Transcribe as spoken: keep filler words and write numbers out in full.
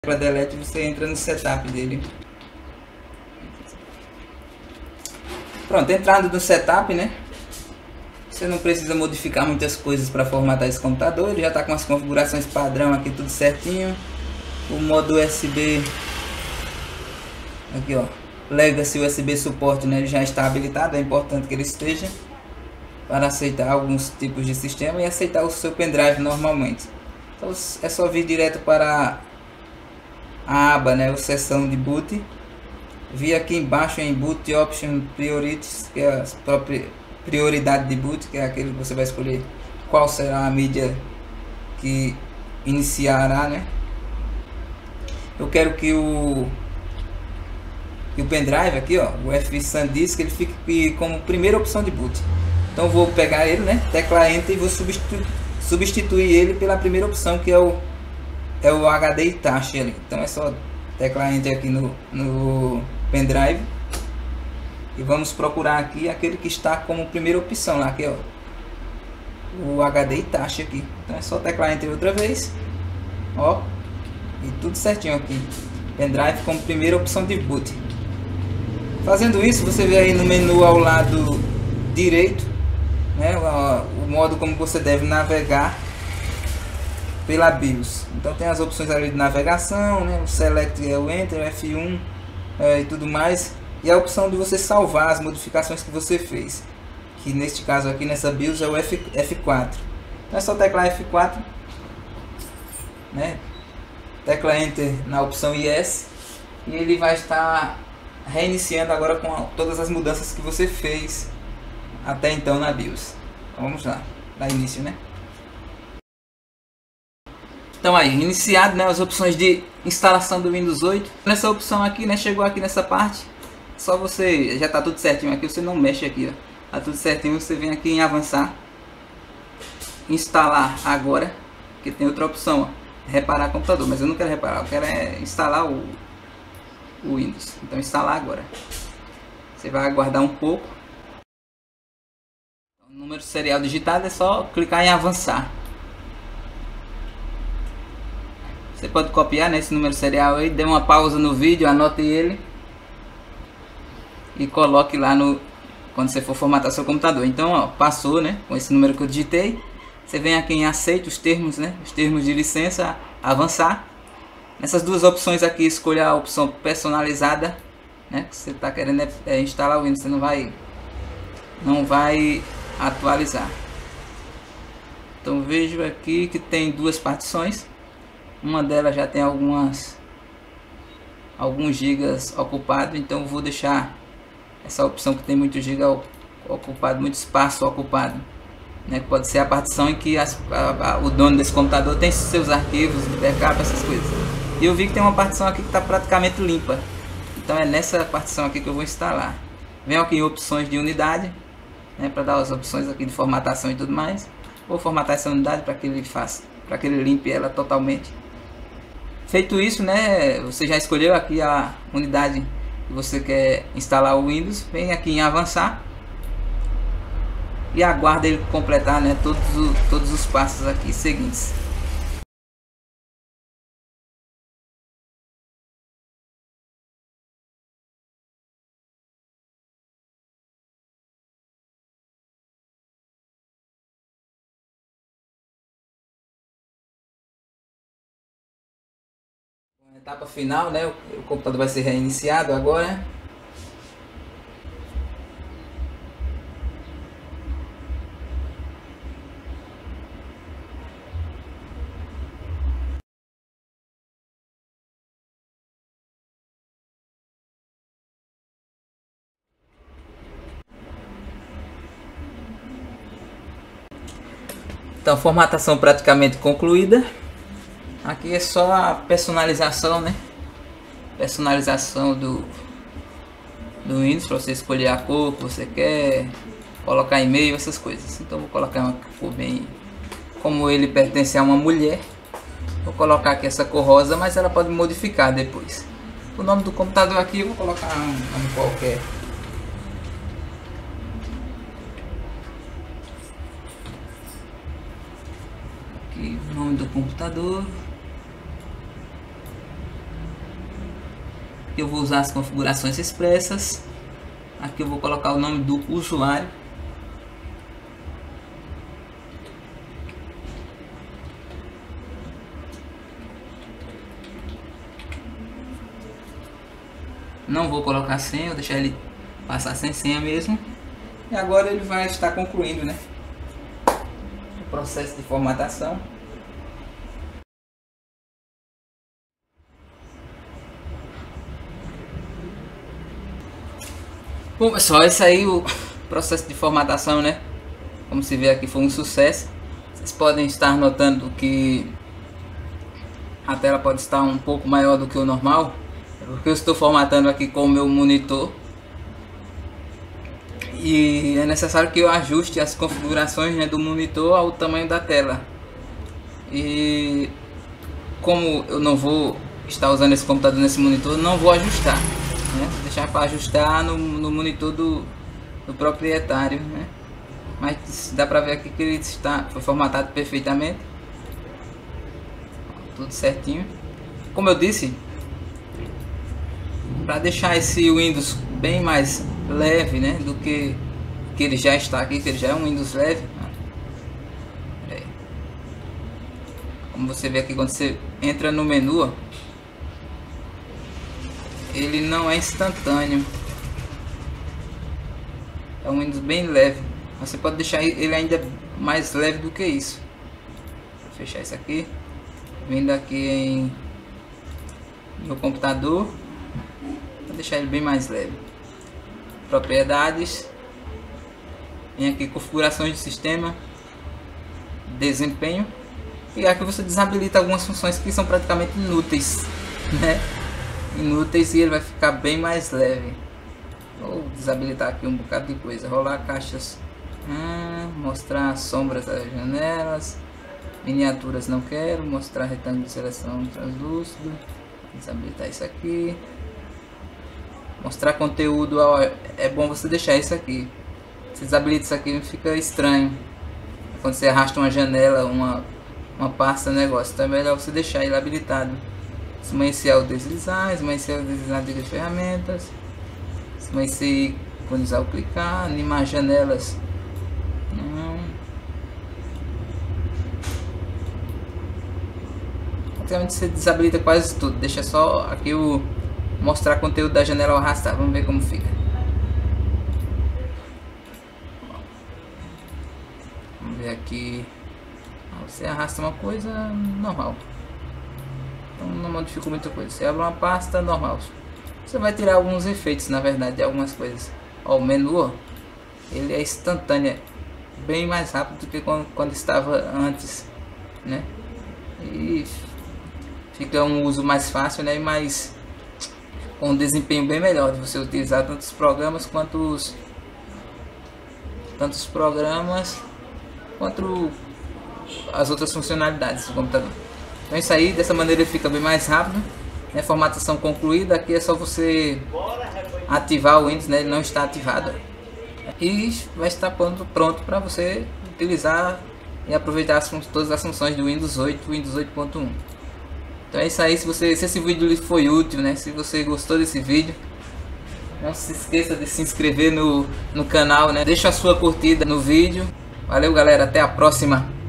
tecla delete, você entra no setup dele. Pronto, entrando no setup, né? Você não precisa modificar muitas coisas para formatar esse computador. Ele já está com as configurações padrão aqui, tudo certinho. O modo U S B aqui, ó, Legacy U S B Support, né? Ele já está habilitado. É importante que ele esteja para aceitar alguns tipos de sistema e aceitar o seu pendrive normalmente. Então é só vir direto para a aba, né, o seção de boot, vir aqui embaixo em boot option priorities, que é a própria prioridade de boot, que é aquele que você vai escolher qual será a mídia que iniciará, né? Eu quero que o que o pendrive aqui, ó, o F SanDisk, ele fique como primeira opção de boot. Então vou pegar ele, né, tecla enter, e vou substituir, substituir ele pela primeira opção, que é o é o H D Itachi ali. Então é só tecla enter aqui no, no pendrive e vamos procurar aqui aquele que está como primeira opção lá, que é o H D Itachi aqui. Então é só tecla enter outra vez, ó, e tudo certinho aqui, pendrive como primeira opção de boot. Fazendo isso, você vê aí no menu ao lado direito, né, o, o modo como você deve navegar pela BIOS. Então tem as opções ali de navegação, né? O Select é o Enter, o F um é, e tudo mais. E a opção de você salvar as modificações que você fez, que neste caso aqui nessa BIOS é o F, F4. Então é só teclar F quatro, né? Tecla Enter na opção Yes, e ele vai estar reiniciando agora com a, todas as mudanças que você fez até então na BIOS. Então vamos lá, dar início, né? Então aí, iniciado, né, as opções de instalação do Windows oito. Nessa opção aqui, né, chegou aqui nessa parte, só você, já tá tudo certinho aqui, você não mexe aqui, ó. Tá tudo certinho, você vem aqui em avançar, instalar agora, que tem outra opção, ó, reparar computador, mas eu não quero reparar, eu quero é instalar o, o Windows. Então instalar agora. Você vai aguardar um pouco. O número serial digitado é só clicar em avançar. Você pode copiar nesse número serial aí, dê uma pausa no vídeo, anote ele e coloque lá no quando você for formatar seu computador. Então, ó, passou, né, com esse número que eu digitei. Você vem aqui em aceita os termos, né, os termos de licença, avançar. Nessas duas opções aqui, escolha a opção personalizada, né, que você está querendo é, instalar o Windows, você não vai não vai atualizar. Então vejo aqui que tem duas partições. Uma delas já tem algumas alguns gigas ocupado, então vou deixar essa opção que tem muito giga ocupado, muito espaço ocupado, né? Pode ser a partição em que as, a, a, o dono desse computador tem seus arquivos, backup, essas coisas. E eu vi que tem uma partição aqui que está praticamente limpa, então é nessa partição aqui que eu vou instalar. Venho aqui em opções de unidade, né, para dar as opções aqui de formatação e tudo mais. Vou formatar essa unidade para que ele faça, para que ele limpe ela totalmente. Feito isso, né, você já escolheu aqui a unidade que você quer instalar o Windows. Vem aqui em avançar e aguarda ele completar, né, todos, o, todos os passos aqui seguintes. Etapa final, né? O computador vai ser reiniciado agora. Então, formatação praticamente concluída. Aqui é só a personalização, né? Personalização do, do Windows, para você escolher a cor que você quer, colocar e-mail, essas coisas. Então vou colocar uma cor bem, como ele pertence a uma mulher, vou colocar aqui essa cor rosa, mas ela pode modificar depois. O nome do computador aqui eu vou colocar um nome qualquer. Aqui o nome do computador. Aqui eu vou usar as configurações expressas. Aqui eu vou colocar o nome do usuário. Não vou colocar senha, vou deixar ele passar sem senha mesmo. E agora ele vai estar concluindo, né, o processo de formatação. Bom pessoal, esse aí o processo de formatação, né? Como se vê aqui, foi um sucesso. Vocês podem estar notando que a tela pode estar um pouco maior do que o normal, porque eu estou formatando aqui com o meu monitor e é necessário que eu ajuste as configurações, né, do monitor ao tamanho da tela. E como eu não vou estar usando esse computador nesse monitor, não vou ajustar, né? Vou deixar para ajustar no, no monitor do, do proprietário, né? Mas dá para ver aqui que ele está, foi formatado perfeitamente, tudo certinho. Como eu disse, para deixar esse Windows bem mais leve, né, do que que ele já está aqui, que ele já é um Windows leve. Como você vê aqui, quando você entra no menu, ó, ele não é instantâneo, é um Windows bem leve. Você pode deixar ele ainda mais leve do que isso. Vou fechar isso aqui, vindo aqui em meu computador, vou deixar ele bem mais leve. Propriedades, vem aqui configurações de sistema, desempenho, e aqui você desabilita algumas funções que são praticamente inúteis, né? Inúteis, e ele vai ficar bem mais leve. Vou desabilitar aqui um bocado de coisa. Rolar caixas, hum, mostrar sombras das janelas, miniaturas não quero, mostrar retângulo de seleção translúcido, desabilitar isso aqui. Mostrar conteúdo, é bom você deixar isso aqui. Se desabilita isso aqui, fica estranho quando você arrasta uma janela, uma, uma pasta, negócio. Então é melhor você deixar ele habilitado. Esmaecer ou deslizar, esmaecer ou deslizar de ferramentas, esmaecer quando usar o clicar, animar janelas. Hum. Praticamente você desabilita quase tudo. Deixa só aqui o mostrar conteúdo da janela ao arrastar. Vamos ver como fica. Vamos ver aqui. Você arrasta uma coisa normal, então não modifica muita coisa. Você abre uma pasta normal, você vai tirar alguns efeitos, na verdade, de algumas coisas. Ó, o menu, ó, ele é instantâneo, bem mais rápido do que quando, quando estava antes, né? E fica um uso mais fácil, né? E mais com um desempenho bem melhor de você utilizar tantos programas quanto os tantos programas quanto as outras funcionalidades do computador. Então isso aí, dessa maneira ele fica bem mais rápido, né? Formatação concluída. Aqui é só você ativar o Windows, né? Ele não está ativado e vai estar pronto pronto para você utilizar e aproveitar as, todas as funções do Windows oito, Windows oito ponto um. Então é isso aí. Se, você, se esse vídeo lhe foi útil, né? Se você gostou desse vídeo, não se esqueça de se inscrever no, no canal, né? Deixa a sua curtida no vídeo. Valeu galera, até a próxima.